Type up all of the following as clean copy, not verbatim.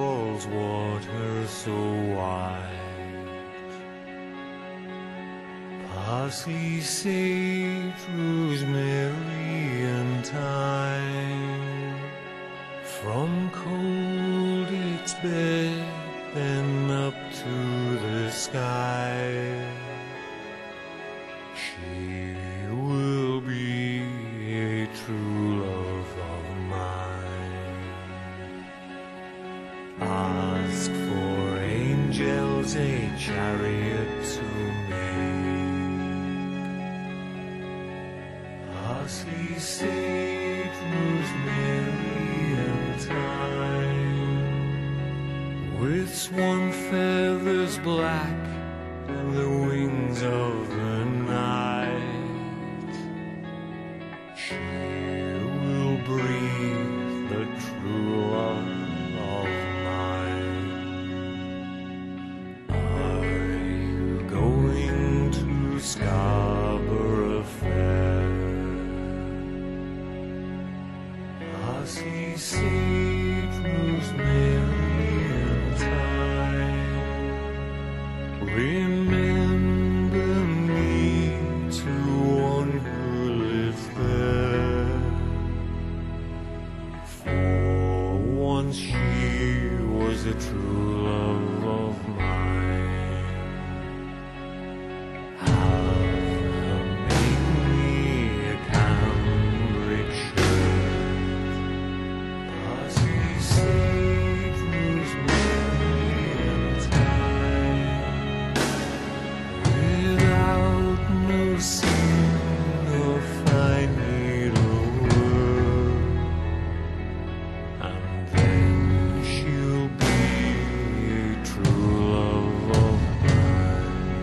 falls water so wide. Parsley, sage, rosemary, and thyme. From cold its bed, then up to the sky. She will be a true love of mine. Ask for angels a chariot to make. Parsley, sage, rosemary, and thyme, with swan feathers black and the wings of the night. She will breathe the true love of mine. Are you going to Scarborough Fair? Parsley, sage, rosemary, and thyme, remember me to one who lives there. For once she was a true love of mine. Have her make me a cambric shirt. Parsley, sage, rosemary, and thyme, without no seam or fine needlework. And then she'll be a true love of mine.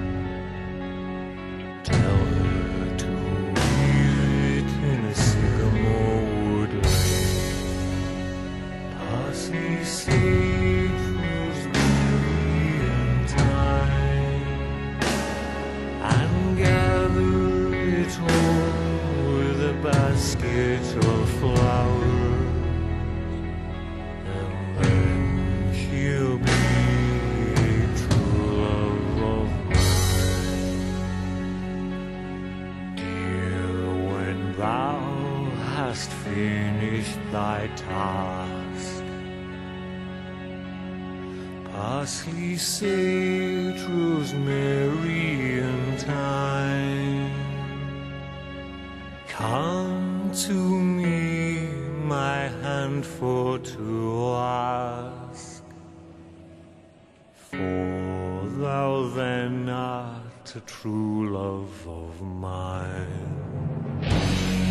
Tell her to weave it in a sycamore woodland. Parsley, sage, rosemary, and thyme, and gather it all with a basket of flowers. And then she'll be a true love of mine. Dear, when thou hast finished thy task, parsley, sage, rosemary, and thyme, come to me, my hand for to ask. For thou then art a true love of mine.